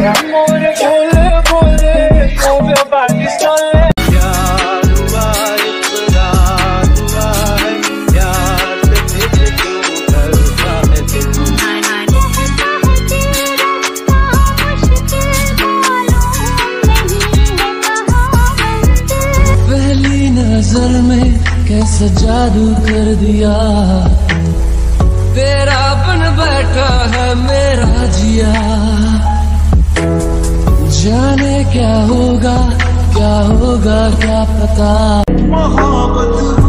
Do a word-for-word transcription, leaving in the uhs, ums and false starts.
Amore, vole, vole, move your body slowly. पहली नजर में कैसा जादू कर दिया, तेरा बन बैठा है मेरा जिया। जाने क्या होगा क्या होगा क्या पता।